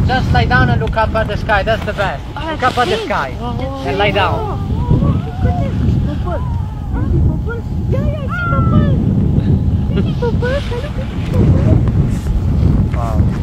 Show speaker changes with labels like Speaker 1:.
Speaker 1: Just lie down and look up at the sky. That's the best. Look up at the sky and lie down. Wow.